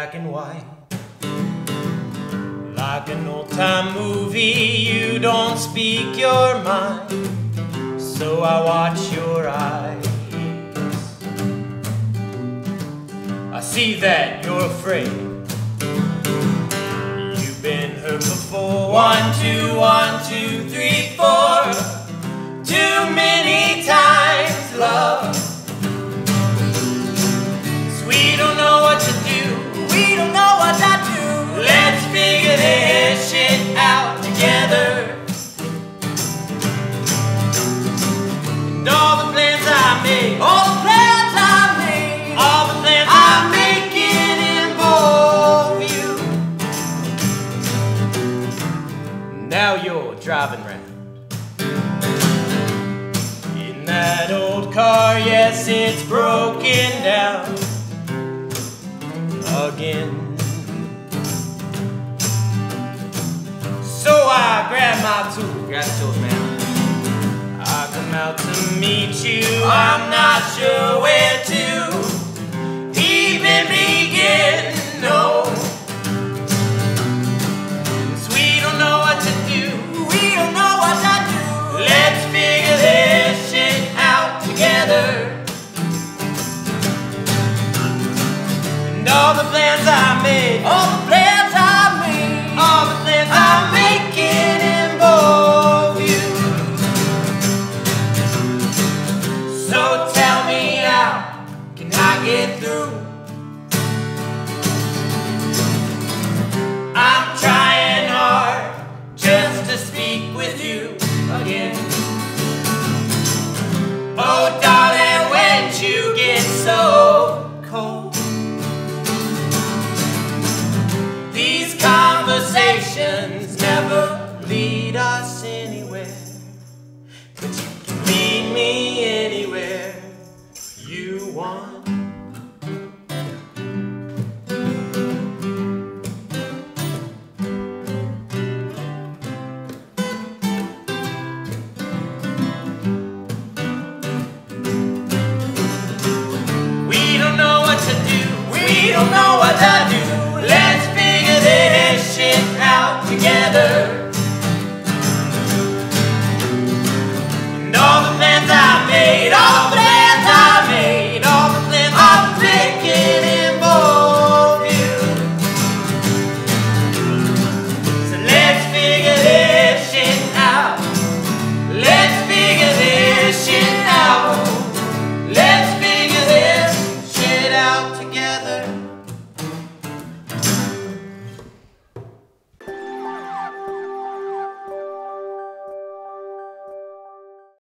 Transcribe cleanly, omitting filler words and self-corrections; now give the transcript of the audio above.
black and white. Like an old-time movie, you don't speak your mind, so I watch your eyes. I see that you're afraid. You've been hurt before. 1, 2, 1, 2, 3, 4. Too many times, love. 'Cause we don't know what to do. We don't know what to do. Let's figure this shit out together. And all the plans I made, all the plans I made, all the plans I make it involve you. Now you're driving round in that old car. Yes, it's broken down again. So I grab my tools. Grab the tools, man. I come out to meet you. I'm not sure where to even begin. No, 'cause we don't know what to do. We don't know what to do. Let's figure this shit out together. And all the plans I made, all the plans I made, all the plans I make it involve you. So tell me, how can I get through? I'm trying hard just to speak with you again. Oh darling, when you get so cold, these conversations never lead us anywhere.